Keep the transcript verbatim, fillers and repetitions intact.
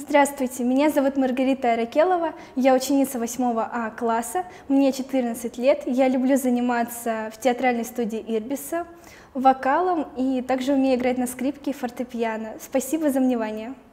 Здравствуйте, меня зовут Маргарита Аракелова, я ученица восьмого А класса, мне четырнадцать лет, я люблю заниматься в театральной студии Ирбиса, вокалом и также умею играть на скрипке и фортепиано. Спасибо за внимание.